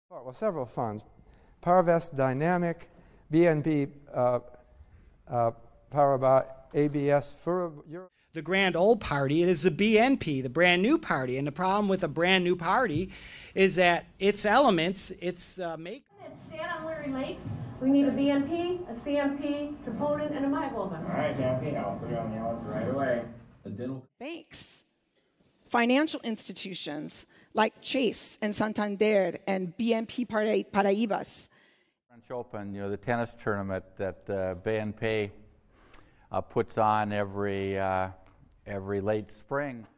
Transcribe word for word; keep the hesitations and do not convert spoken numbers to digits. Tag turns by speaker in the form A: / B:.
A: Well, several funds. Parvest Dynamic, B N P uh, uh, Paribas, A B S for Europe.
B: The grand old party, it is the B N P, the brand new party. And the problem with a brand new party is that its elements, its uh, make.
C: Stand on Larry Lakes. We need a B N P, a C M P, troponin, and a myoglobin.
D: All right, Kathy, I'll put you on the list right away.
E: A dental.
F: Banks, financial institutions like Chase and Santander and B N P Paribas.
G: French Open, you know, the tennis tournament that uh, B N P uh, puts on every uh, every late spring.